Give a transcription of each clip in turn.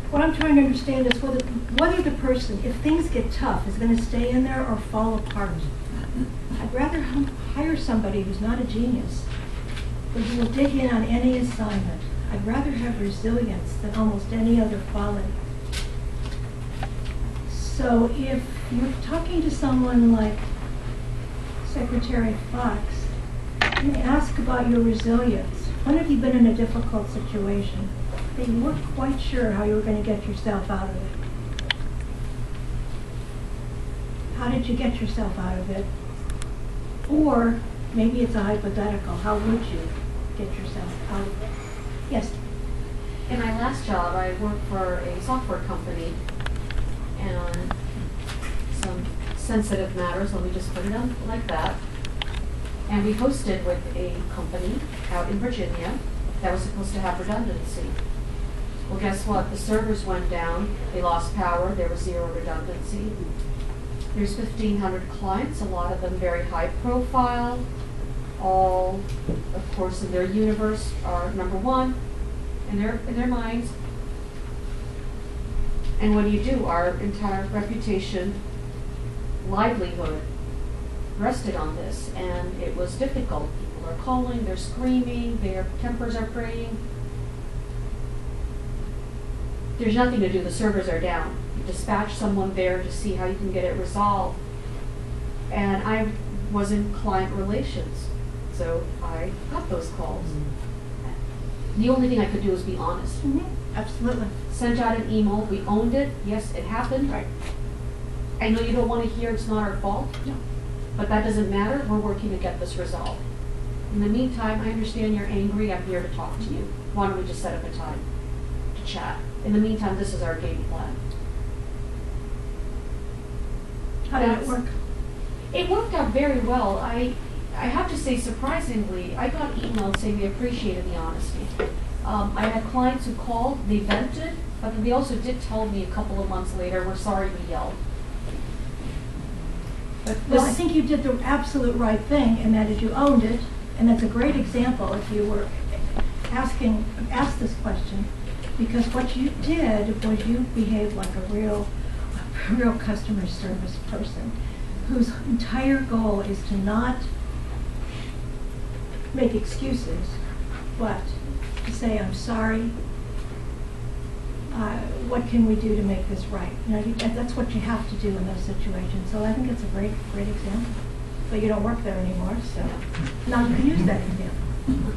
What I'm trying to understand is whether the person, if things get tough, is going to stay in there or fall apart. I'd rather hire somebody who's not a genius, but who will dig in on any assignment. I'd rather have resilience than almost any other quality. So if you're talking to someone like Secretary Fox, and ask about your resilience. When have you been in a difficult situation that you weren't quite sure how you were going to get yourself out of it? How did you get yourself out of it? Or maybe it's a hypothetical. How would you get yourself out of it? Yes? In my last job, I worked for a software company and some sensitive matters, let me just put it on like that. And we hosted with a company out in Virginia that was supposed to have redundancy. Well, guess what? The servers went down, they lost power, there was zero redundancy. There's 1,500 clients, a lot of them very high profile, all, of course, in their universe are number one in their minds. And what do? Our entire reputation, livelihood rested on this, and it was difficult. People are calling, they're screaming, their tempers are fraying. There's nothing to do, the servers are down. You dispatch someone there to see how you can get it resolved. And I was in client relations, so I got those calls. The only thing I could do was be honest. Absolutely. Sent out an email, we owned it, yes, it happened. Right. I know you don't want to hear it's not our fault. No. But that doesn't matter, we're working to get this resolved. In the meantime, I understand you're angry, I'm here to talk to you. Why don't we just set up a time to chat? In the meantime, this is our game plan. How did it work? It worked out very well. I have to say, surprisingly, I got emails saying they appreciated the honesty. I had clients who called, they vented, but they also did tell me a couple of months later, we're sorry we yelled. Well, I think you did the absolute right thing, and that is you owned it, and that's a great example if you were asked this question, because what you did was you behaved like a real customer service person whose entire goal is to not make excuses, but to say, I'm sorry, what can we do to make this right? You know, that's what you have to do in those situations. So I think it's a great example. But you don't work there anymore, so now you can use that example.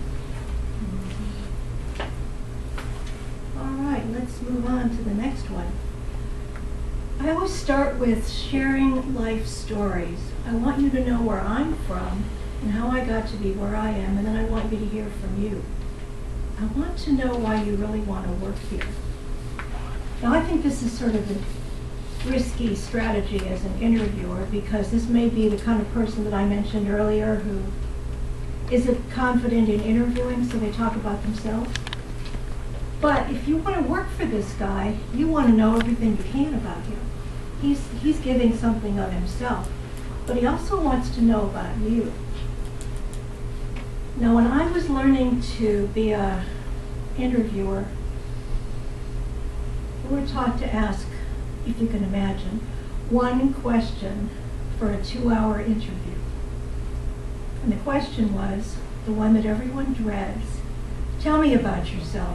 All right, let's move on to the next one. I always start with sharing life stories. I want you to know where I'm from and how I got to be where I am, and then I want you to hear from you. I want to know why you really want to work here. Now, I think this is sort of a risky strategy as an interviewer, because this may be the kind of person that I mentioned earlier who isn't confident in interviewing, so they talk about themselves. But if you want to work for this guy, you want to know everything you can about him. He's giving something of himself, but he also wants to know about you. Now, when I was learning to be an interviewer, we were taught to ask, if you can imagine, one question for a 2-hour interview. And the question was, the one that everyone dreads, tell me about yourself.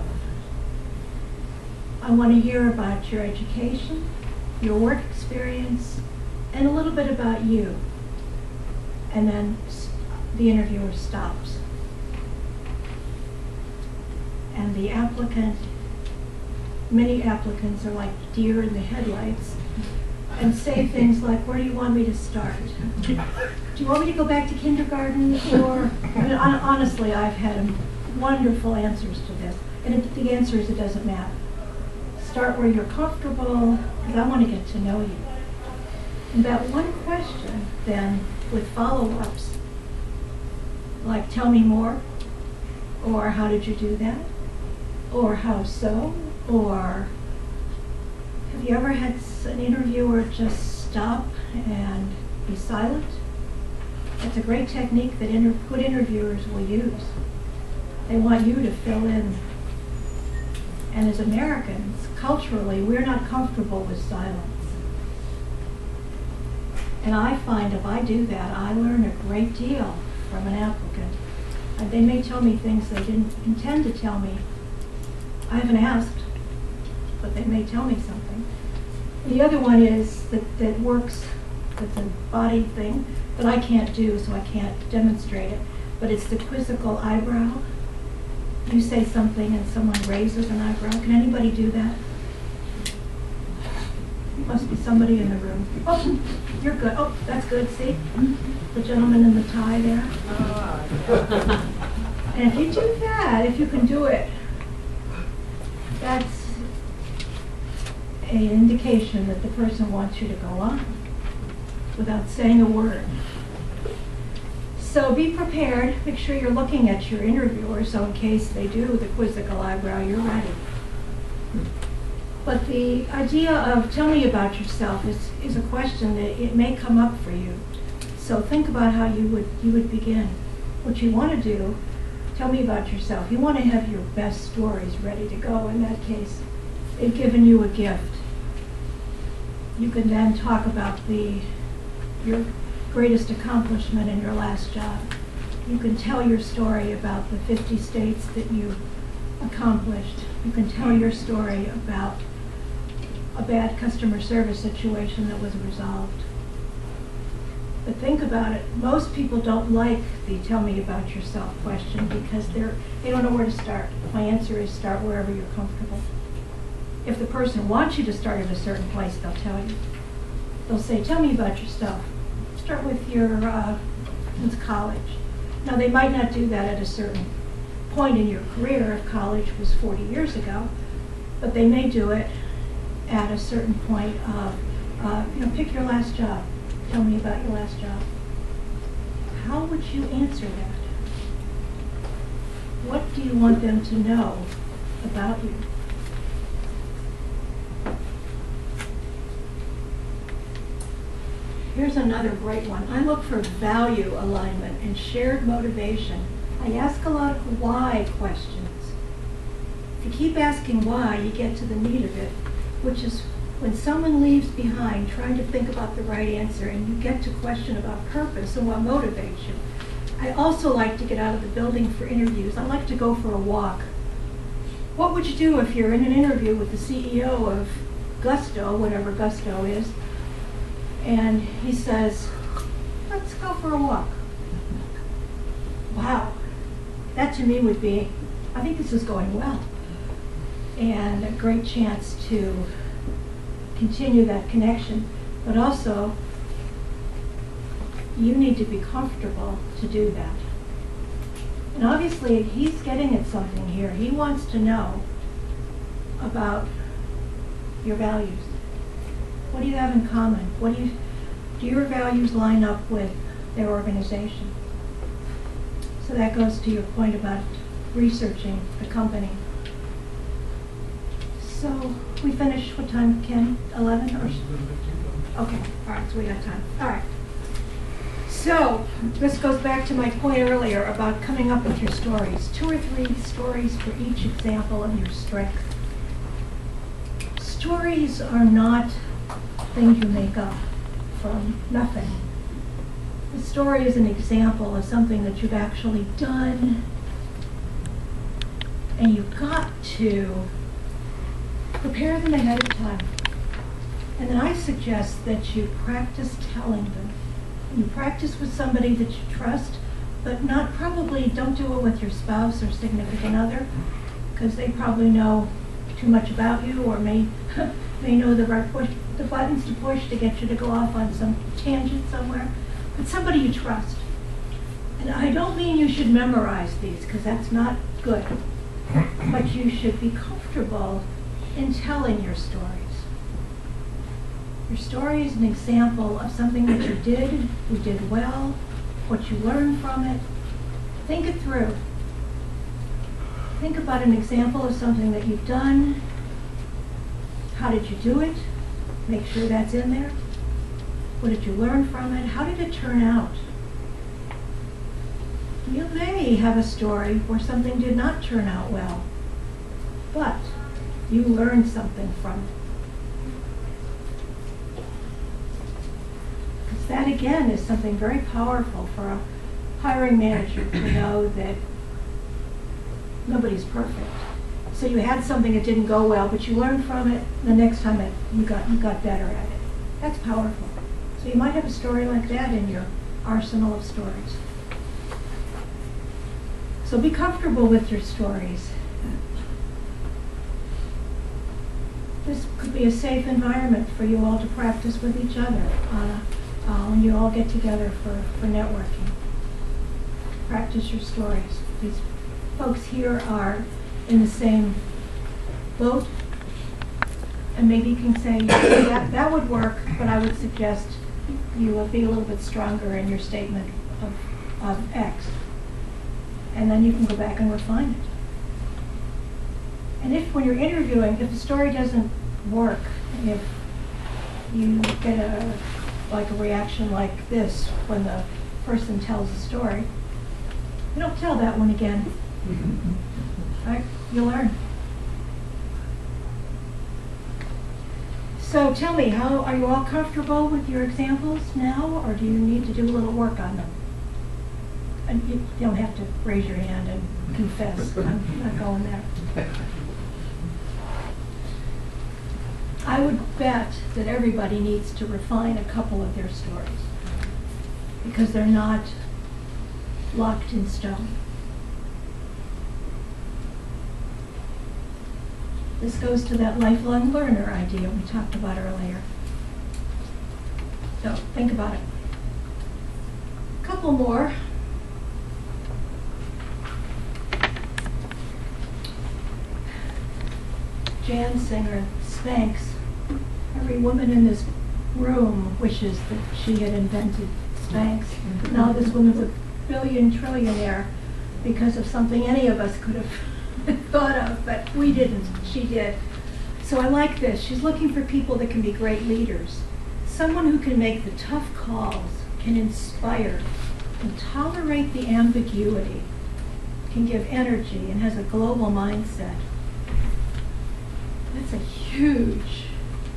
I want to hear about your education, your work experience, and a little bit about you. And then the interviewer stops. And the applicant, many applicants are like deer in the headlights and say things like, where do you want me to start? Do you want me to go back to kindergarten? Or, I mean, honestly, I've had wonderful answers to this. And the answer is it doesn't matter. Start where you're comfortable, because I want to get to know you. And that one question, then, with follow-ups, like, tell me more, or how did you do that, or how so, or have you ever had an interviewer just stop and be silent? That's a great technique that good interviewers will use. They want you to fill in And as Americans, culturally, we're not comfortable with silence. And I find if I do that, I learn a great deal from an applicant. And they may tell me things they didn't intend to tell me. I haven't asked, but they may tell me something. The other one is that works, that's a body thing that I can't do, so I can't demonstrate it. But it's the quizzical eyebrow. You say something and someone raises an eyebrow. Can anybody do that? Must be somebody in the room. Oh, you're good. Oh, that's good. See? The gentleman in the tie there. And if you do that, if you can do it, that's an indication that the person wants you to go on without saying a word. So be prepared. Make sure you're looking at your interviewer, so in case they do the quizzical eyebrow, you're ready. But the idea of tell me about yourself is a question that it may come up for you. So think about how you would begin. What you want to do, tell me about yourself. You want to have your best stories ready to go. In that case, they've given you a gift. You can then talk about your greatest accomplishment in your last job. You can tell your story about the 50 states that you accomplished. You can tell your story about a bad customer service situation that was resolved. But think about it. Most people don't like the tell me about yourself question because they don't know where to start. My answer is start wherever you're comfortable. If the person wants you to start at a certain place, they'll tell you. They'll say, tell me about yourself. Start with your since college. Now, they might not do that at a certain point in your career if college was 40 years ago, but they may do it at a certain point of, pick your last job. Tell me about your last job. How would you answer that? What do you want them to know about you? Here's another great one. I look for value alignment and shared motivation. I ask a lot of why questions. If you keep asking why, you get to the meat of it, which is when someone leaves behind trying to think about the right answer and you get to question about purpose and what motivates you. I also like to get out of the building for interviews. I like to go for a walk. What would you do if you're in an interview with the CEO of Gusto, whatever Gusto is, and he says, let's go for a walk? Wow. That to me would be, I think this is going well. And a great chance to continue that connection. But also, you need to be comfortable to do that. And obviously, he's getting at something here. He wants to know about your values. What do you have in common? Do your values line up with their organization? So that goes to your point about researching the company. So we finished what time, Ken? 11 or? Okay, all right, so we got time. All right. So this goes back to my point earlier about coming up with your stories. 2 or 3 stories for each example of your strength. Stories are not things you make up from nothing. The story is an example of something that you've actually done, and you've got to prepare them ahead of time. And then I suggest that you practice telling them. You practice with somebody that you trust, but don't do it with your spouse or significant other, because they probably know too much about you or may know the buttons to push to get you to go off on some tangent somewhere. But somebody you trust. And I don't mean you should memorize these, because that's not good. But you should be comfortable in telling your stories. Your story is an example of something that you did well, what you learned from it. Think it through. Think about an example of something that you've done. How did you do it? Make sure that's in there. What did you learn from it? How did it turn out? You may have a story where something did not turn out well, but You learned something from it. Because that, again, is something very powerful for a hiring manager to know that nobody's perfect. So you had something that didn't go well, but you learned from it. The next time you got better at it. That's powerful. So you might have a story like that in your arsenal of stories. So be comfortable with your stories. This could be a safe environment for you all to practice with each other when you all get together for networking. Practice your stories. These folks here are in the same boat, and maybe you can say, yeah, that would work, but I would suggest you be a little bit stronger in your statement of X. And then you can go back and refine it. And if, when you're interviewing, if the story doesn't work, if you get a reaction like this when the person tells a story, you don't tell that one again. Right? You'll learn. So tell me, how are you all comfortable with your examples now, or do you need to do a little work on them? And you don't have to raise your hand and confess. I'm not going there. I would bet that everybody needs to refine a couple of their stories because they're not locked in stone. This goes to that lifelong learner idea we talked about earlier. So think about it. A couple more. Jan Singer, Spanx. Every woman in this room wishes that she had invented Spanx. Now this woman's a trillionaire because of something any of us could have thought of, but we didn't. She did. So I like this. She's looking for people that can be great leaders. Someone who can make the tough calls, can inspire, can tolerate the ambiguity, can give energy, and has a global mindset. That's a huge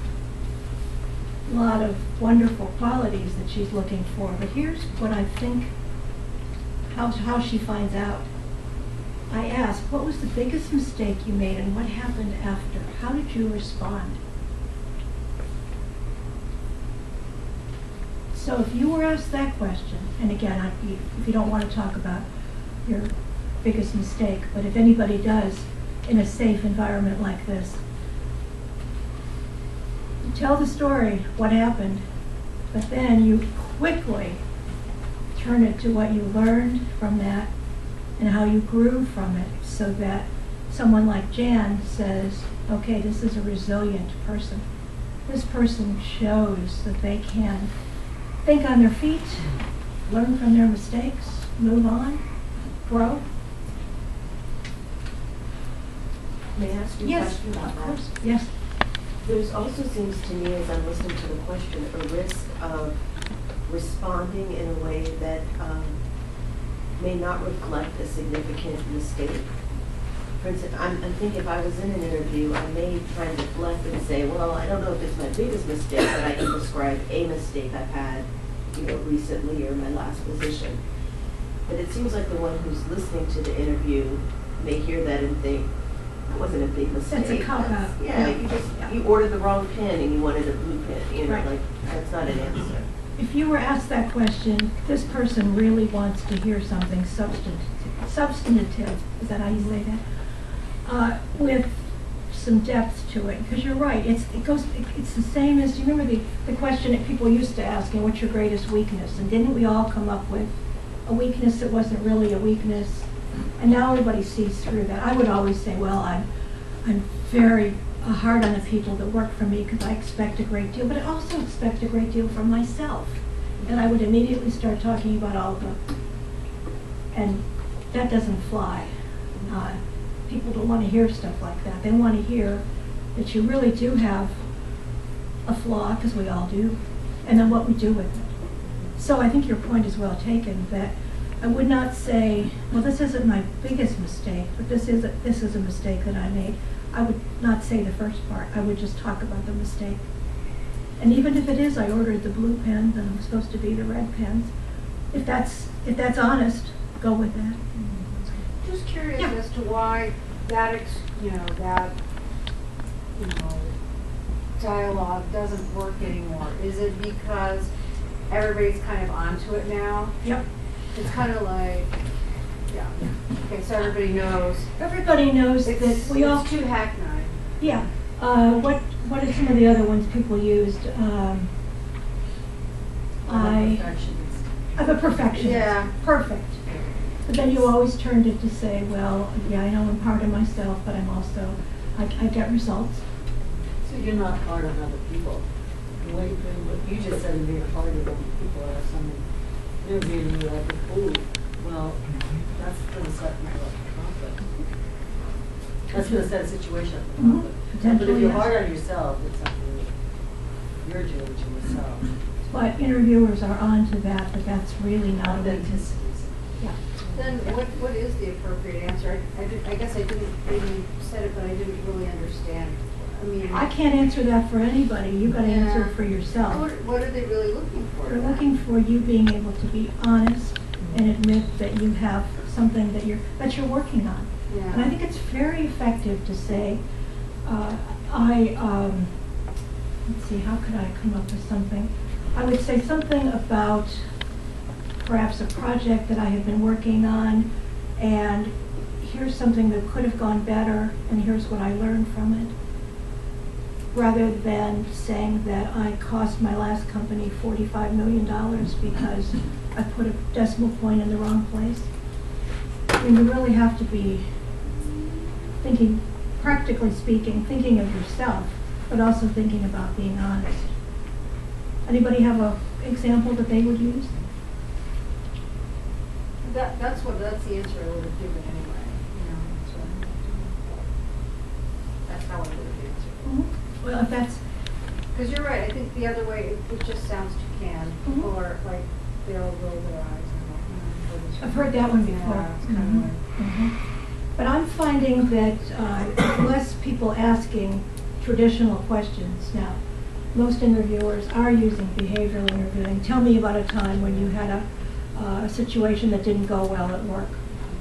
lot of wonderful qualities that she's looking for. But here's what I think, how she finds out. I asked, what was the biggest mistake you made and what happened after? How did you respond? So if you were asked that question, and again, if you don't want to talk about your biggest mistake, but if anybody does in a safe environment like this, tell the story, what happened, but then you quickly turn it to what you learned from that and how you grew from it, so that someone like Jan says, okay, this is a resilient person. This person shows that they can think on their feet, learn from their mistakes, move on, grow. May I ask you a Yes, question about of that? course. Yes. There's also seems to me, as I'm listening to the question, a risk of responding in a way that may not reflect a significant mistake. For instance, I'm thinking if I was in an interview, I may try and deflect and say, well, I don't know if it's my biggest mistake, but I can describe a mistake I've had, recently or in my last position. But it seems like the one who's listening to the interview may hear that and think, that wasn't a big mistake. That's a cop-out. Yeah, you ordered the wrong pen and you wanted a blue pen. Right. Like that's not an answer. If you were asked that question, this person really wants to hear something substantive, is that how you say that? With some depth to it, because you're right, it's the same as, you remember the question that people used to ask, what's your greatest weakness? And didn't we all come up with a weakness that wasn't really a weakness? And now everybody sees through that. I would always say, well, I'm very hard on the people that work for me because I expect a great deal, but I also expect a great deal from myself. And I would immediately start talking about all of them. And that doesn't fly. People don't want to hear stuff like that. They want to hear that you really do have a flaw, because we all do, and then what we do with it. So I think your point is well taken, that I would not say, well, this isn't my biggest mistake, but this is a mistake that I made. I would not say the first part. I would just talk about the mistake. And even if it is, I ordered the blue pen, and I'm supposed to be the red pens. If that's honest, go with that. Just curious Yeah. as to why that, dialogue doesn't work anymore. Is it because everybody's kind of onto it now? Yep. It's kind of like, okay, so everybody knows. Everybody knows that we all. It's too hackneyed. Yeah. What are some of the other ones people used? I'm a perfectionist. Yeah. Perfect. But then you always turned it to say, well, yeah, I know I'm hard on myself, but I'm also, I get results. So you're not hard on other people. What you just said is being hard on other people, or someone interviewing you like, oh, well, that's going to set me up for conflict. That's going to set a situation up for Mhm. conflict. But if Potentially, you're yes. hard on yourself, it's something you're doing to yourself. But interviewers are on to that, but that's really not a weakness. Authenticity. Yeah. Then what is the appropriate answer? I guess I didn't, maybe said it, but I didn't really understand. I mean. I can't answer that for anybody. You've got to answer it for yourself. What are they really looking for? They're looking for you being able to be honest and admit that you have something that you're working on. Yeah. And I think it's very effective to say, let's see, how could I come up with something? I would say something about perhaps a project that I have been working on, and here's something that could have gone better, and here's what I learned from it. Rather than saying that I cost my last company $45 million because I put a decimal point in the wrong place. I mean, you really have to be thinking, practically speaking, thinking of yourself, but also thinking about being honest. Anybody have an example that they would use? That's the answer I would have given anyway, so that's how I would have answered. Well, if that's, Because you're right, I think the other way, it just sounds too canned, Mhm. or like they'll roll their eyes and go, I've heard that one before. Yeah, it's kind of like. Mhm. But I'm finding that less people asking traditional questions now. Most interviewers are using behavioral interviewing. Tell me about a time when you had a situation that didn't go well at work.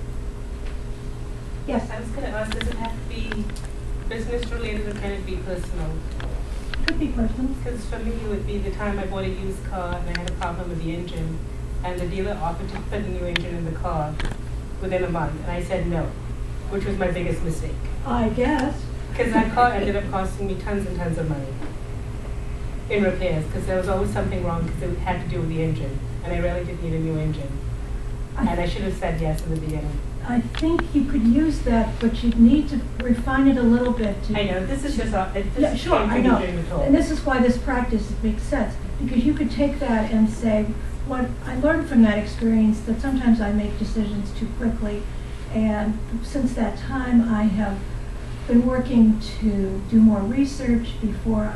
Yes, I was going to ask, does it have to be business related or can it be personal? could be personal. Because for me, it would be the time I bought a used car and I had a problem with the engine, and the dealer offered to put a new engine in the car within a month, and I said no, which was my biggest mistake. I guess. Because that car ended up costing me tons and tons of money in repairs, because there was always something wrong because it had to do with the engine, and I really did need a new engine. And I should have said yes in the beginning. I think you could use that, but you'd need to refine it a little bit. I know, this is just, Yeah, this sure, came I to me know. during the talk. And this is why this practice makes sense, because you could take that and say, what I learned from that experience, that sometimes I make decisions too quickly, and since that time, I have been working to do more research before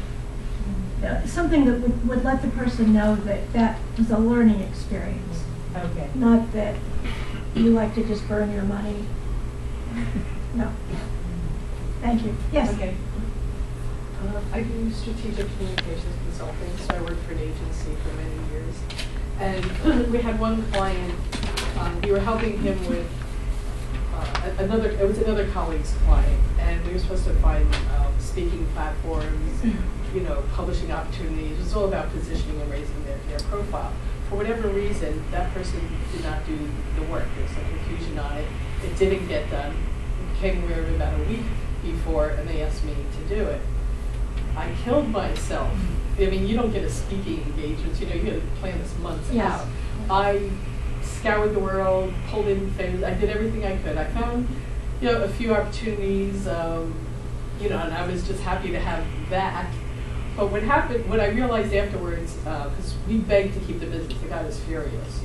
something that would let the person know that that was a learning experience, Okay. not that you like to just burn your money. No. Thank you. Yes? Okay. I do strategic communications consulting, so I worked for an agency for many years. And we had one client, we were helping him with it was another colleague's client, and we were supposed to find speaking platforms, publishing opportunities. It was all about positioning and raising their profile. For whatever reason, that person did not do the work. There was some confusion on it. It didn't get done. It came aware of it about a week before, and they asked me to do it. I killed myself. I mean, you don't get a speaking engagement. You got to plan this months Yes. out. I scoured the world, pulled in things. I did everything I could. I found, a few opportunities, and I was just happy to have that. But what I realized afterwards, because we begged to keep the business, the guy was furious,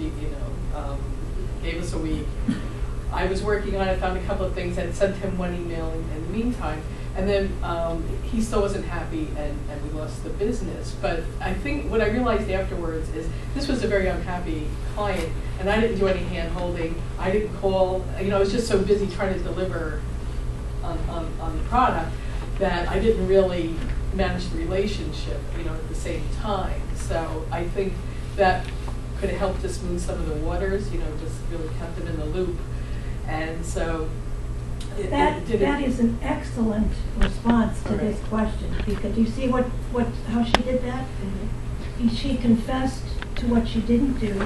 gave us a week. I was working on it, found a couple of things, and sent him one email in the meantime. And then he still wasn't happy, and we lost the business. But I think what I realized afterwards is this was a very unhappy client, and I didn't do any hand-holding. I didn't call. I was just so busy trying to deliver on the product, that I didn't really manage the relationship, at the same time. So I think that could have helped to smooth some of the waters, just really kept them in the loop. And so that is an excellent response to this question, because you see how she did that? Mm-hmm. She confessed to what she didn't do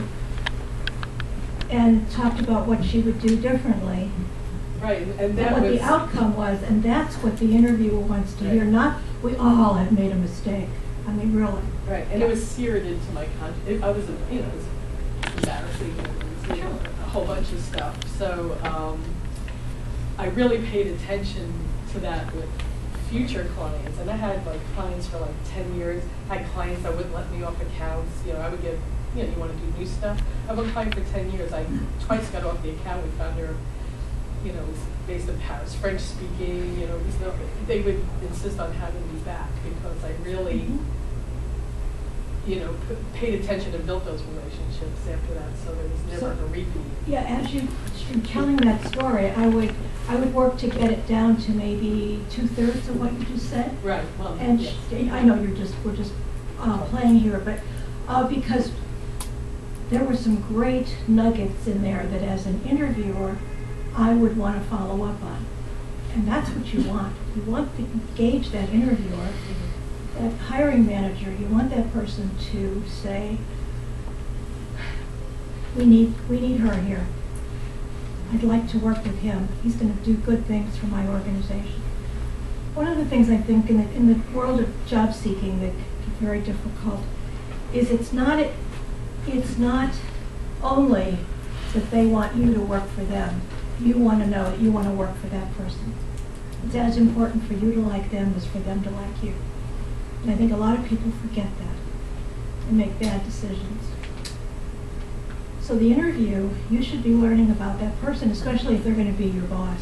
and talked about what she would do differently. Right, and that what was the outcome was, and that's what the interviewer wants to hear. Not we all have made a mistake. I mean, really. Right, and it was seared into my conscience. I was, it was embarrassing. It was, a whole bunch of stuff. So I really paid attention to that with future clients, and I had clients for 10 years. I had clients that wouldn't let me off accounts. I would get, you want to do new stuff. I have a client for 10 years. I twice got off the account. We found her, it was based in Paris, French speaking. They would insist on having me back because I really, paid attention and built those relationships after that. So there was never a repeat. Yeah, as you're telling that story, I would work to get it down to maybe 2/3 of what you just said. Right. Well, and yes. I know we're just playing here, but because there were some great nuggets in there that as an interviewer I would want to follow up on. And that's what you want. You want to engage that interviewer, that hiring manager. You want that person to say, we need her here. I'd like to work with him. He's going to do good things for my organization. One of the things I think in the world of job seeking that is very difficult is it's not only that they want you to work for them. You want to know that you want to work for that person. It's as important for you to like them as for them to like you. And I think a lot of people forget that and make bad decisions. So the interview, you should be learning about that person, especially if they're going to be your boss.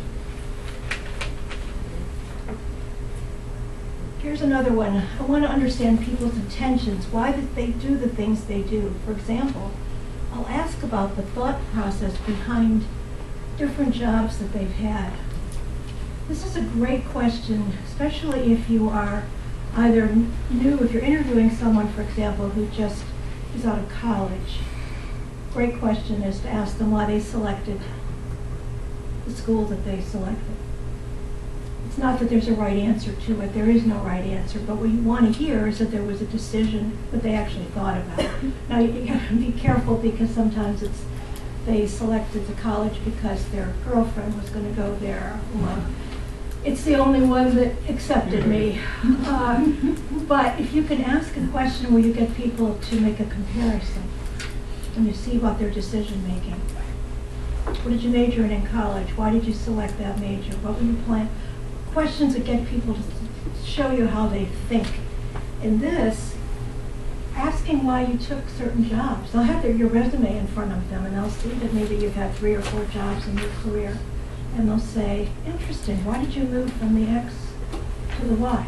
Here's another one. I want to understand people's intentions, why they do the things they do. For example, I'll ask about the thought process behind different jobs that they've had. This is a great question, especially if you are either new, if you're interviewing someone, for example, who just is out of college. Great question is to ask them why they selected the school that they selected. It's not that there's a right answer to it. There is no right answer. But what you want to hear is that there was a decision that they actually thought about. Now, you have to be careful because sometimes they selected the college because their girlfriend was going to go there. Well, it's the only one that accepted me. But if you can ask a question where you get people to make a comparison and you see about their decision making. What did you major in college? Why did you select that major? What were your plans? Questions that get people to show you how they think. In this, asking why you took certain jobs. They'll have your resume in front of them and they'll see that maybe you've had 3 or 4 jobs in your career. And they'll say, interesting, why did you move from the X to the Y?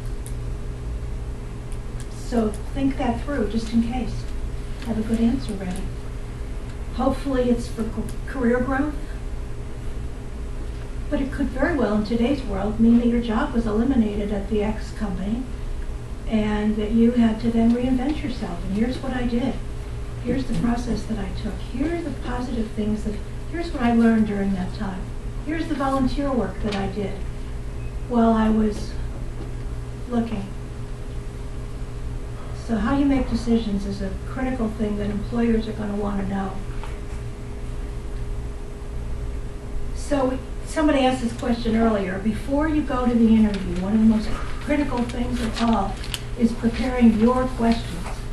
So think that through just in case. Have a good answer ready. Hopefully it's for career growth. But it could very well, in today's world, mean that your job was eliminated at the X company and that you had to then reinvent yourself. And here's what I did. Here's the process that I took. Here are the positive things here's what I learned during that time. Here's the volunteer work that I did while I was looking. So how you make decisions is a critical thing that employers are going to want to know. So somebody asked this question earlier. Before you go to the interview, one of the most critical things of all is preparing your questions.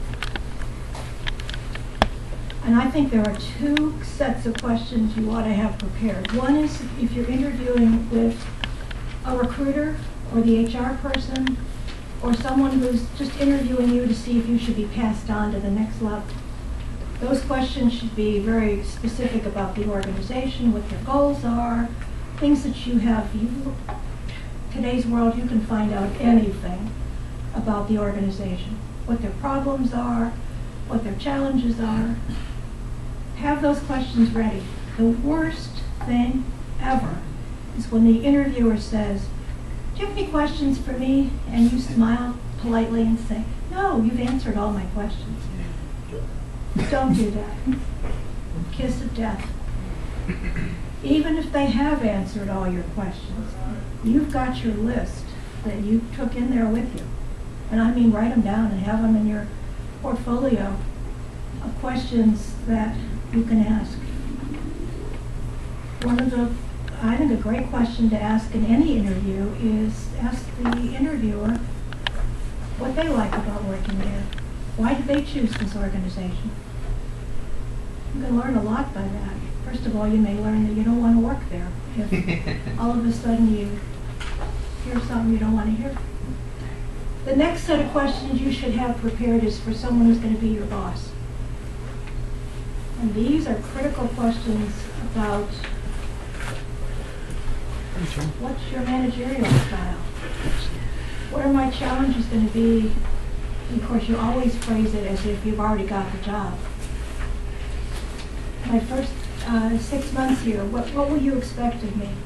And I think there are 2 sets of questions you ought to have prepared. One is if you're interviewing with a recruiter or the HR person or someone who's just interviewing you to see if you should be passed on to the next level. Those questions should be very specific about the organization, what their goals are, things that you have. Today's world, you can find out anything about the organization, what their problems are, what their challenges are. Have those questions ready. The worst thing ever is when the interviewer says, "Do you have any questions for me?" And you smile politely and say, "No, you've answered all my questions." Don't do that. Kiss of death. Even if they have answered all your questions, you've got your list that you took in there with you. And I mean, write them down and have them in your portfolio of questions that you can ask. I think a great question to ask in any interview is ask the interviewer what they like about working there. Why did they choose this organization? You can learn a lot by that. First of all, you may learn that you don't want to work there if all of a sudden you hear something you don't want to hear. The next set of questions you should have prepared is for someone who's going to be your boss. And these are critical questions about what's your managerial style? What are my challenges going to be? And of course, you always phrase it as if you've already got the job. My first 6 months here, what will you expect of me?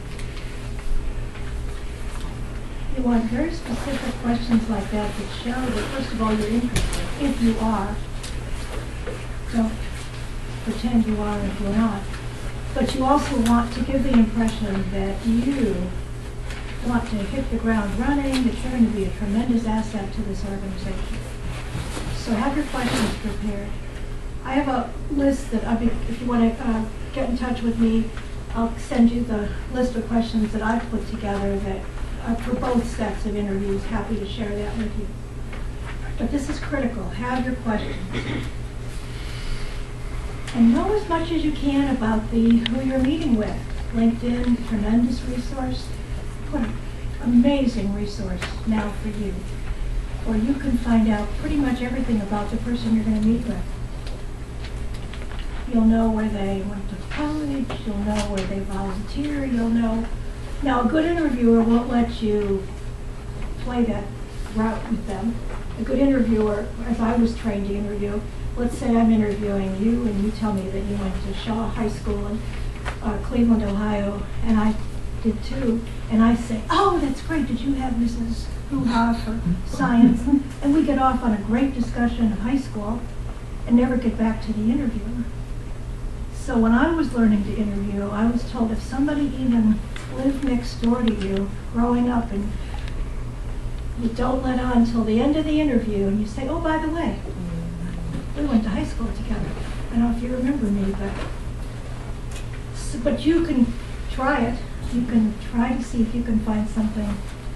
You want very specific questions like that show that, first of all, you're interested. If you are, don't pretend you are if you're not. But you also want to give the impression that you want to hit the ground running, that you're going to be a tremendous asset to this organization. So have your questions prepared. I have a list that if you want to get in touch with me, I'll send you the list of questions that I've put together that are for both sets of interviews. Happy to share that with you. But this is critical. Have your questions. And know as much as you can about who you're meeting with. LinkedIn, tremendous resource. What an amazing resource now for you, where you can find out pretty much everything about the person you're going to meet with. You'll know where they went to college, you'll know where they volunteer, you'll know. Now, a good interviewer won't let you play that route with them. A good interviewer, as I was trained to interview, let's say I'm interviewing you and you tell me that you went to Shaw High School in Cleveland, Ohio, and I did too, and I say, "Oh, that's great, did you have Mrs. Hoo-Ha for science?" And we get off on a great discussion of high school and never get back to the interviewer. So when I was learning to interview, I was told if somebody even lived next door to you growing up and you don't let on until the end of the interview and you say, "Oh, by the way, we went to high school together. I don't know if you remember me, but you can try it. You can try to see if you can find something,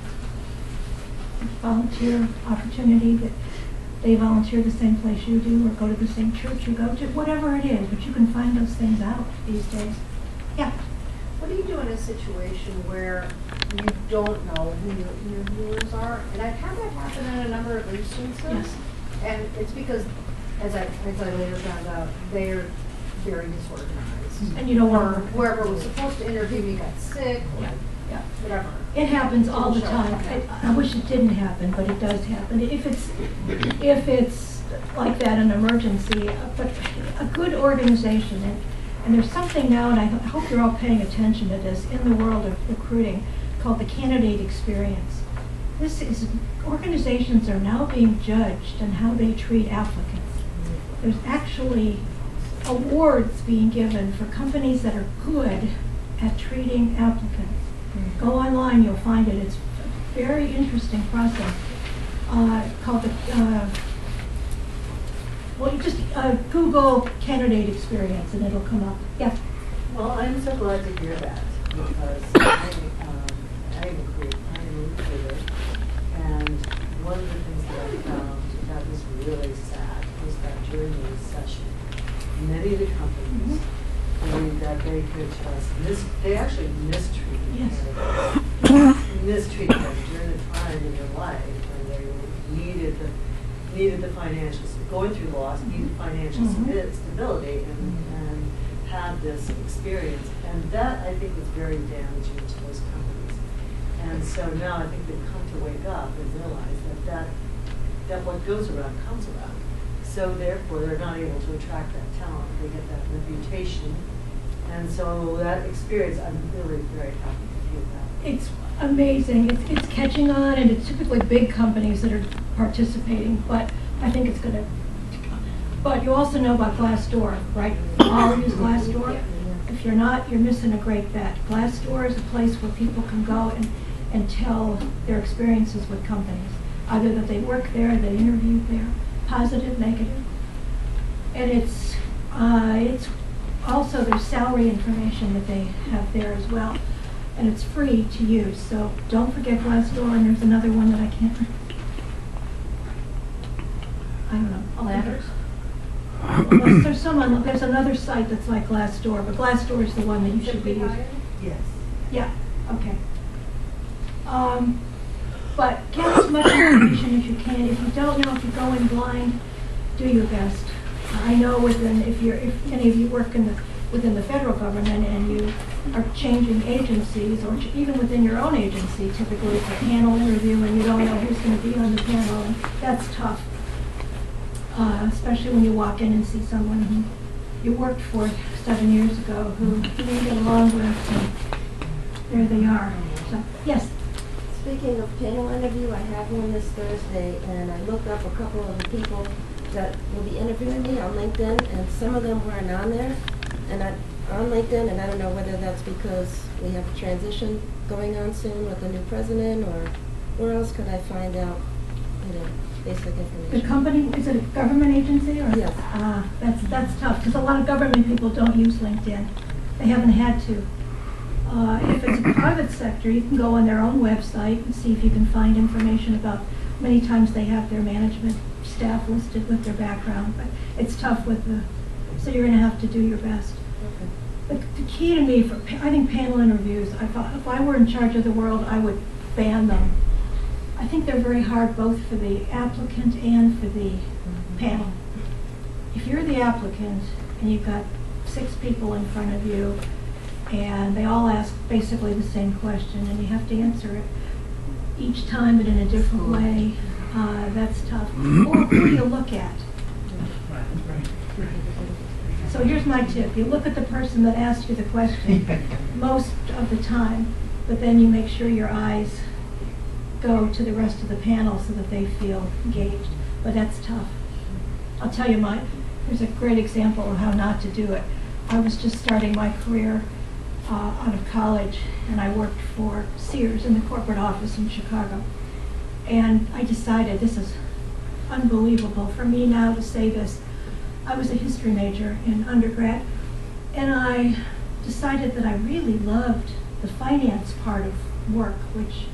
volunteer opportunity that they volunteer the same place you do or go to the same church you go to, whatever it is, but you can find those things out these days." Yeah. What do you do in a situation where you don't know who your interviewers are? And I've had that happen in a number of instances. Yes. And it's because, as I later found out, they're very disorganized. And you don't Or want to. whoever was supposed to interview me got sick, or Yeah. whatever. It happens all the Sure. time. I wish it didn't happen, but it does happen. If it's like that, an emergency, but a good organization, and there's something now, and I hope you're all paying attention to this, in the world of recruiting called the candidate experience. Organizations are now being judged on how they treat applicants. There's actually awards being given for companies that are good at treating applicants. Go online, you'll find it. It's a very interesting process called well, you just Google candidate experience and it'll come up. Yeah. Well, I'm so glad to hear that because I am a recruiter, and one of the things that I found that was really sad was that during the recession, many of the companies believed that they could just they actually mistreated candidates. Mistreated them during a time in their life when they needed the financial, going through loss, needed financial stability and had this experience. And that, I think, was very damaging to those companies. And so now I think they've come to wake up and realize that what goes around comes around. So therefore, they're not able to attract that talent. They get that reputation. And so that experience, I'm really very happy to It's amazing. It's catching on, and it's typically big companies that are participating, but I think it's going to. But you also know about Glassdoor, right? All use Glassdoor. If you're not, you're missing a great bet. Glassdoor is a place where people can go and tell their experiences with companies, either that they work there, they interviewed there, positive, negative. And it's also there's salary information that they have there as well. And it's free to use, so don't forget Glassdoor, and there's another one that I can't remember. I don't know. I'll think of it. There's another site that's like Glassdoor, but Glassdoor is the one that you should be using. Yes. Yeah, okay. But get as much information as you can. If you don't know, if you go in blind, do your best. I know if any of you work within the federal government and you are changing agencies, or even within your own agency, typically it's a panel interview and you don't know who's going to be on the panel, and that's tough. Especially when you walk in and see someone who you worked for 7 years ago who you didn't get along with, and there they are. So, yes? Speaking of panel interview, I have one this Thursday, and I looked up a couple of the people that will be interviewing me on LinkedIn, and some of them weren't on there, and on LinkedIn, and I don't know whether that's because we have a transition going on soon with the new president, or where else could I find out, basic information? The company, is it a government agency? Or? Yes. That's tough, because a lot of government people don't use LinkedIn. They haven't had to. If it's a private sector, you can go on their own website and see if you can find information about, many times they have their management staff listed with their background, but it's tough so you're going to have to do your best. Okay. The key to me, I think panel interviews, if I were in charge of the world, I would ban them. I think they're very hard both for the applicant and for the panel. If you're the applicant and you've got 6 people in front of you and they all ask basically the same question and you have to answer it each time but in a different way, that's tough. Or who do you look at? So here's my tip. You look at the person that asked you the question most of the time, but then you make sure your eyes go to the rest of the panel so that they feel engaged. But that's tough. I'll tell you here's a great example of how not to do it. I was just starting my career out of college, and I worked for Sears in the corporate office in Chicago. And I decided, this is unbelievable for me now to say this, I was a history major in undergrad, and I decided that I really loved the finance part of work, which,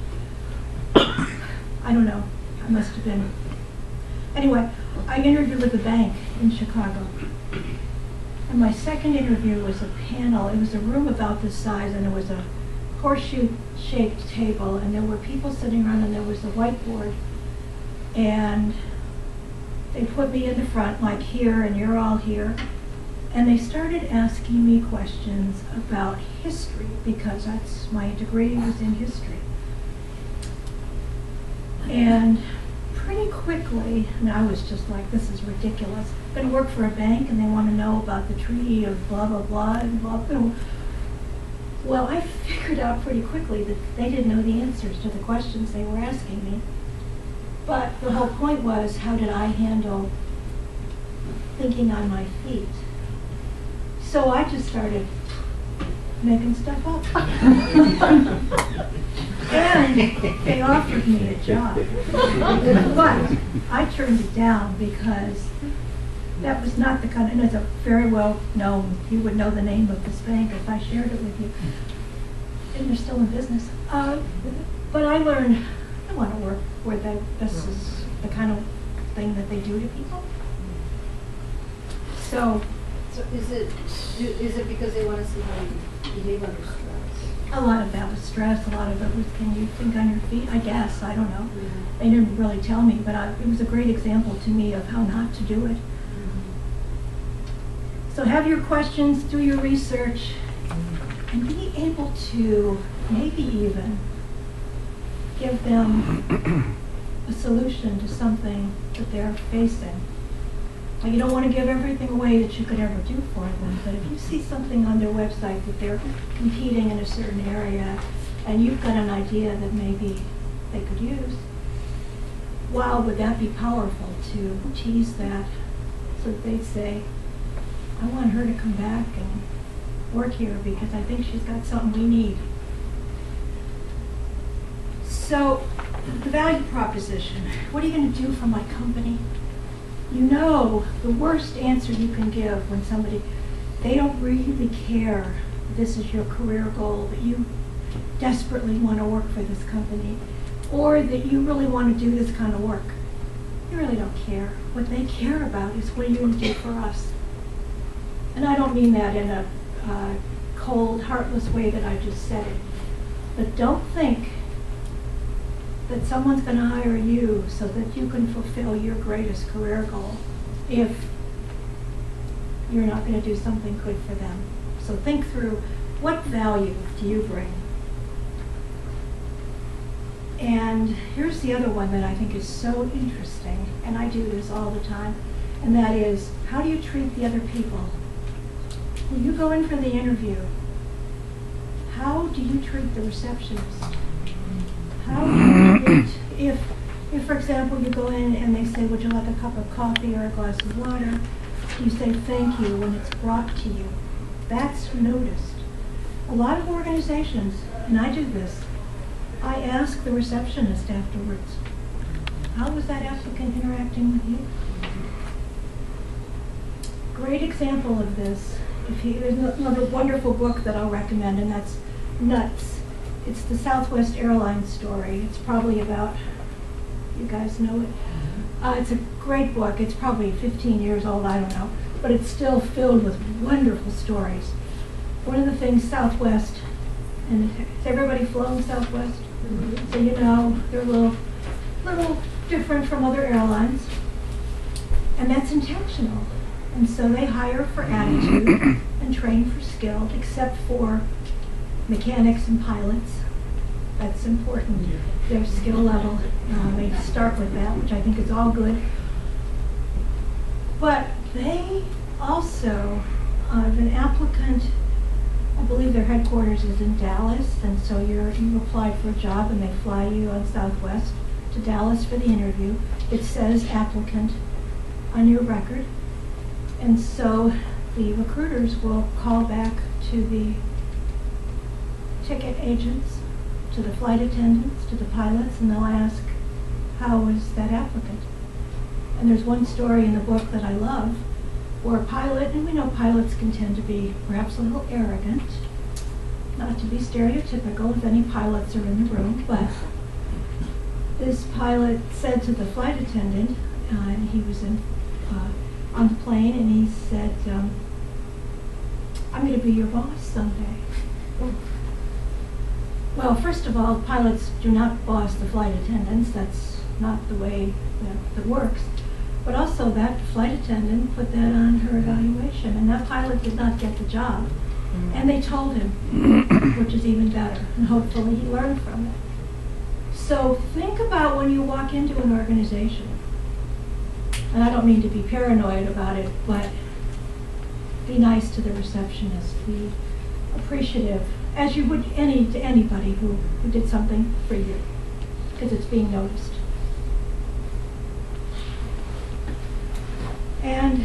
I don't know, I must have been. Anyway, I interviewed with a bank in Chicago. And my second interview was a panel. It was a room about this size, and there was a horseshoe-shaped table, and there were people sitting around, and there was a whiteboard. And they put me in the front, like here, and you're all here. And they started asking me questions about history, because my degree was in history. And pretty quickly, and I was just like, this is ridiculous. I'm going to work for a bank, and they want to know about the treaty of blah, blah, blah, and blah, blah. Well, I figured out pretty quickly that they didn't know the answers to the questions they were asking me. But the whole point was, how did I handle thinking on my feet? So I just started making stuff up. And they offered me a job. But I turned it down because that was not the kind of, and it's a very well known, you would know the name of this bank if I shared it with you. And they're still in business. But I learned I want to work where this is the kind of thing that they do to people. So is it because they want to see how you behave under stress? a lot of that was stress. A lot of it was, can you think on your feet? I guess. I don't know. Mm-hmm. They didn't really tell me, but it was a great example to me of how not to do it. So have your questions, do your research, and be able to maybe even give them a solution to something that they're facing. Now, you don't want to give everything away that you could ever do for them, but if you see something on their website that they're competing in a certain area and you've got an idea that maybe they could use, wow, would that be powerful to tease that so that they'd say, I want her to come back and work here because I think she's got something we need. So, the value proposition, what are you going to do for my company? You know the worst answer you can give when somebody, they don't really care this is your career goal, that you desperately want to work for this company, or that you really want to do this kind of work. They really don't care. What they care about is what are you going to do for us? And I don't mean that in a cold, heartless way that I just said it. But don't think that someone's going to hire you so that you can fulfill your greatest career goal if you're not going to do something good for them. So think through, what value do you bring? And here's the other one that I think is so interesting, and I do this all the time, and that is, how do you treat the other people? When you go in for the interview, how do you treat the receptionist? How do you treat, if for example you go in and they say, would you like a cup of coffee or a glass of water? You say thank you when it's brought to you. That's noticed. A lot of organizations, and I do this, I ask the receptionist afterwards, how was that applicant interacting with you? Great example of this. There's another wonderful book that I'll recommend, and that's Nuts. It's the Southwest Airlines story. It's probably about, you guys know it? It's a great book. It's probably 15 years old, I don't know. But it's still filled with wonderful stories. One of the things Southwest, and has everybody flown Southwest? Mm-hmm. So you know, they're a little different from other airlines. And that's intentional. And so they hire for attitude and train for skill, except for mechanics and pilots. That's important. Their skill level, they start with that, which I think is all good. But they also, an applicant, I believe their headquarters is in Dallas, and so you applied for a job and they fly you on Southwest to Dallas for the interview. It says applicant on your record. And so the recruiters will call back to the ticket agents, to the flight attendants, to the pilots, and they'll ask, how was that applicant? And there's one story in the book that I love where a pilot, and we know pilots can tend to be perhaps a little arrogant, not to be stereotypical if any pilots are in the room, but this pilot said to the flight attendant, and he was on the plane, and he said, I'm going to be your boss someday. Well, first of all, pilots do not boss the flight attendants. That's not the way that works. But also, that flight attendant put that on her evaluation, and that pilot did not get the job. And they told him, which is even better, and hopefully he learned from it. So think about when you walk into an organization, and I don't mean to be paranoid about it, but be nice to the receptionist, be appreciative, as you would to anybody who did something for you, because it's being noticed. And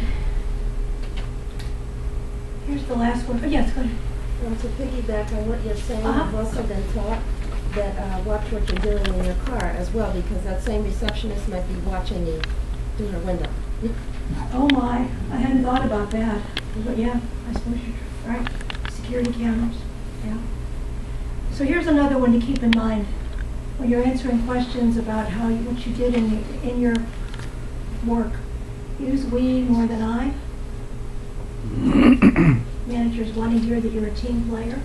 here's the last one. Oh, yes, go ahead. Well, to piggyback on what you're saying, I've also been taught that watch what you're doing in your car as well, because that same receptionist might be watching you through her window. Oh my, I hadn't thought about that. But yeah, I suppose you're right. Security cameras, yeah. So here's another one to keep in mind when you're answering questions about what you did in your work. Use we more than I. Managers want to hear that you're a team player.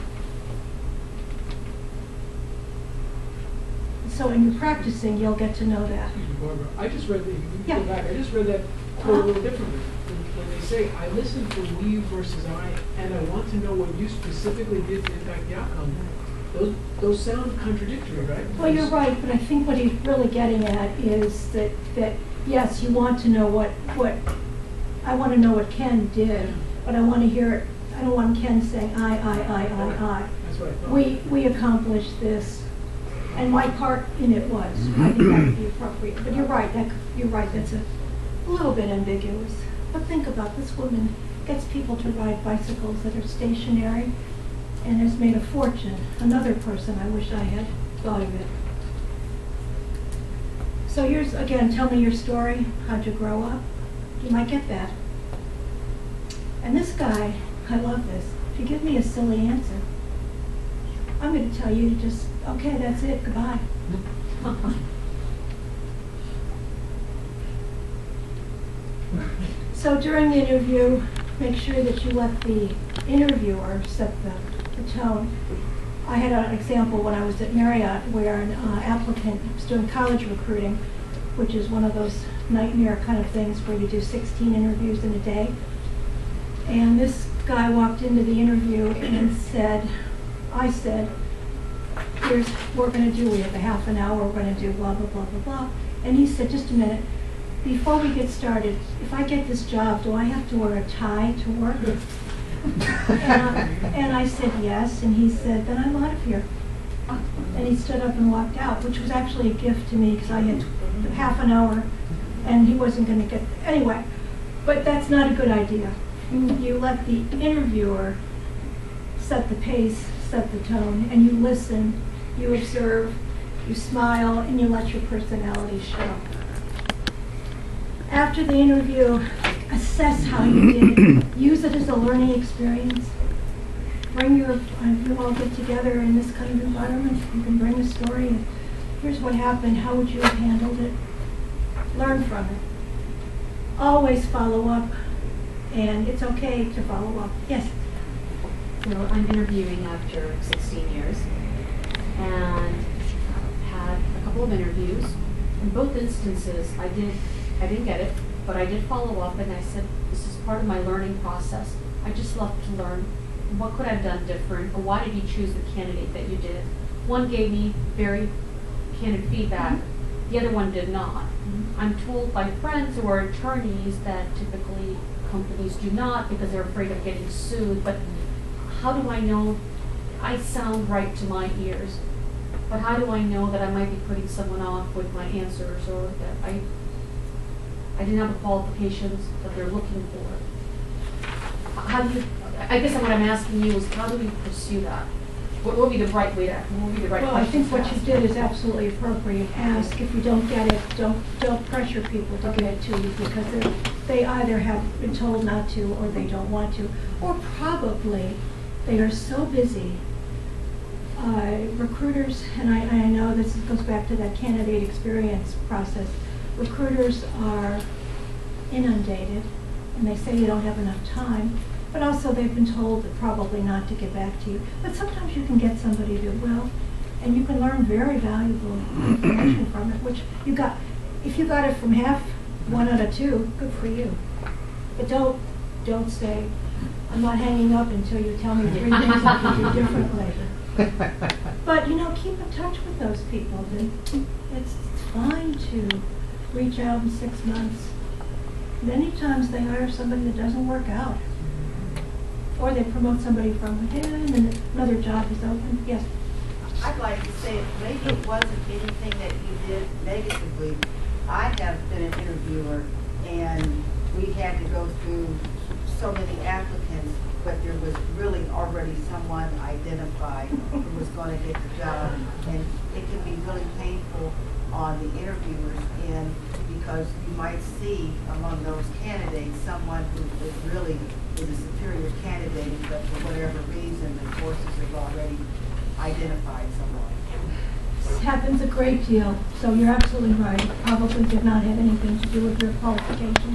So when you're practicing, you'll get to know that. Barbara, I just read that, Yeah. go back, I just read that quote a little differently. When they say, I listen for we versus I, and I want to know what you specifically did to impact the outcome, those sound contradictory, right? Well, you're right, but I think what he's really getting at is that yes, you want to know what I want to know what Ken did, but I want to hear it. I don't want Ken saying I. That's what I thought. we accomplished this, and my part in it was. I think that would be appropriate. But you're right, that's a little bit ambiguous. But think about this woman gets people to ride bicycles that are stationary and has made a fortune. Another person, I wish I had thought of it. So here's, again, tell me your story. How'd you grow up? You might get that. And this guy, I love this. If you give me a silly answer, I'm going to tell you to just, okay, that's it, goodbye. So during the interview, make sure that you let the interviewer set the tone. I had an example when I was at Marriott where an applicant was doing college recruiting, which is one of those nightmare kind of things where you do 16 interviews in a day. And this guy walked into the interview and said, I said, here's what we're going to do. We have a half an hour. We're going to do blah, blah, blah, blah, blah. And he said, just a minute. Before we get started, if I get this job, do I have to wear a tie to work? And I said, yes. And he said, then I'm out of here. And he stood up and walked out, which was actually a gift to me because I had half an hour and he wasn't going to get, anyway. But that's not a good idea. You let the interviewer set the pace, set the tone, and you listen, you observe, you smile, and you let your personality show. After the interview, assess how you did. Use it as a learning experience. Bring you all get together in this kind of environment. You can bring a story. And here's what happened. How would you have handled it? Learn from it. Always follow up. And it's okay to follow up. Yes? So I'm interviewing after 16 years and had a couple of interviews. In both instances, I didn't get it, but I did follow up and I said, this is part of my learning process. I just love to learn. What could I have done different? Or why did you choose the candidate that you did? One gave me very candid feedback. The other one did not. I'm told by friends who are attorneys that typically companies do not because they're afraid of getting sued. But how do I know? I sound right to my ears. But how do I know that I might be putting someone off with my answers or that I didn't have the qualifications that they're looking for? How do you, I guess what I'm asking you is how do we pursue that? What would be the right way to, what would be the right Well, I questions think to what you ask? did is absolutely appropriate. Ask. If you don't get it, don't pressure people to give it to you because they either have been told not to or they don't want to. Or probably they are so busy. Recruiters, and I know this goes back to that candidate experience process, recruiters are inundated and they say you don't have enough time, but also they've been told that probably not to get back to you. But sometimes you can get somebody that will, and you can learn very valuable information from it, which you got, if you got it from half, 1 out of 2, good for you. But don't say, I'm not hanging up until you tell me 3 things I can do differently. But keep in touch with those people. It's fine to reach out in 6 months. Many times they hire somebody that doesn't work out. Or they promote somebody from within and another job is open. Yes? I'd like to say maybe it wasn't anything that you did negatively. I have been an interviewer and we had to go through so many applicants, but there was really already someone identified who was going to get the job. And it can be really painful on the interviewers because you might see among those candidates someone who is a superior candidate, but for whatever reason the forces have already identified someone. This happens a great deal, so you're absolutely right. It probably did not have anything to do with your qualifications.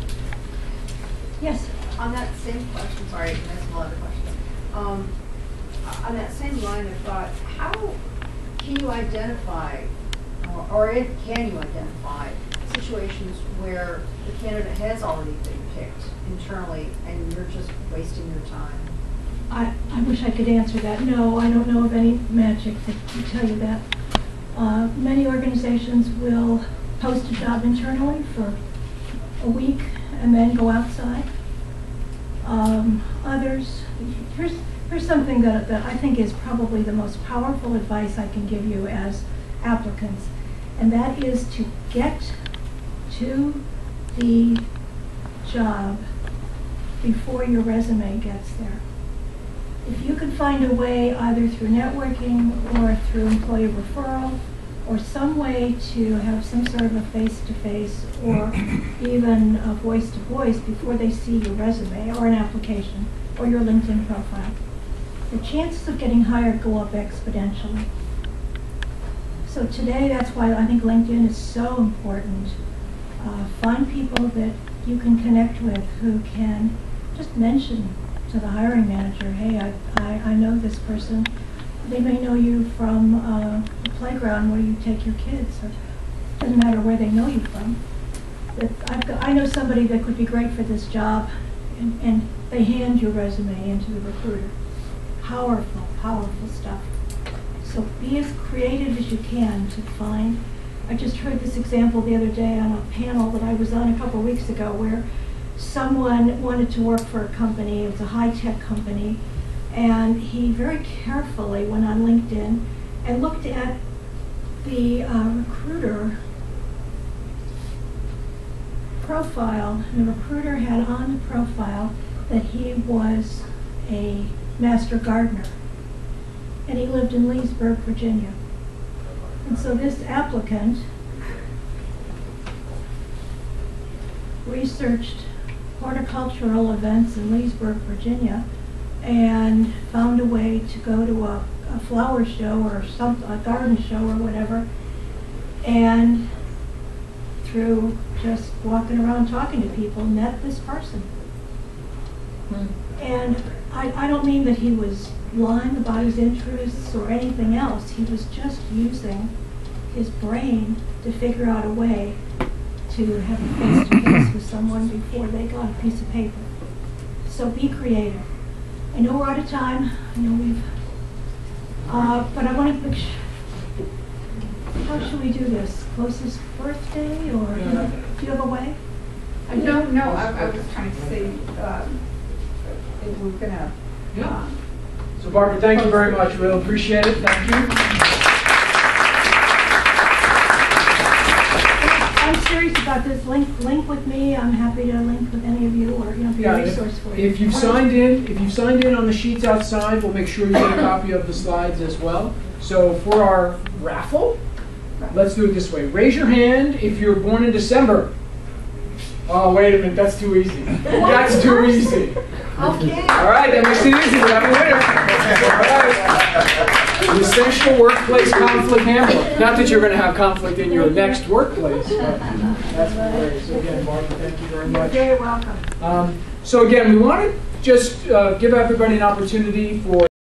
Yes? On that same question, sorry, I missed a lot of questions. On that same line of thought, how can you identify, can you identify situations where the candidate has already been picked internally and you're just wasting your time? I wish I could answer that. No, I don't know of any magic that would tell you that. Many organizations will post a job internally for a week and then go outside. Others, Here's something that I think is probably the most powerful advice I can give you as applicants, and that is to get to the job before your resume gets there. If you can find a way, either through networking or through employee referral, or some way to have some sort of a face-to-face or even a voice-to-voice before they see your resume or an application or your LinkedIn profile, the chances of getting hired go up exponentially. So today, that's why I think LinkedIn is so important. Find people that you can connect with who can just mention to the hiring manager, hey, I know this person. They may know you from the playground where you take your kids. Or it doesn't matter where they know you from. I know somebody that could be great for this job, and they hand your resume into the recruiter. Powerful, powerful stuff. So be as creative as you can to find. I just heard this example the other day on a panel that I was on a couple of weeks ago where someone wanted to work for a company. It was a high-tech company, and he very carefully went on LinkedIn and looked at the recruiter profile. And the recruiter had on the profile that he was a master gardener, and he lived in Leesburg, Virginia. And so this applicant researched horticultural events in Leesburg, Virginia, and found a way to go to a flower show or a garden show or whatever, and through just walking around talking to people, met this person. And I don't mean that he was lying about his interests or anything else. He was just using his brain to figure out a way to have a face-to-face with someone before they got a piece of paper. So be creative. I know we're out of time. I know we've, but I want to make sure. How should we do this? Closest birthday, or do you have a way? No, I was trying to say, if we're gonna. Yeah. So Barbara, thank you very much. Really appreciate it. Thank you. I'm serious about this. Link with me. I'm happy to link with any of you, or be a resource for you. If you've signed in on the sheets outside, we'll make sure you get a copy of the slides as well. So for our raffle, let's do it this way. Raise your hand if you're born in December. Oh, wait a minute, that's too easy. That's too easy. Okay. All right, that makes it easy. We have a winner. All right. The Essential Workplace Conflict Handbook. Not that you're going to have conflict in your next workplace, but that's great. So again, Barbara, thank you very much. You're very welcome. So again, we want to just give everybody an opportunity for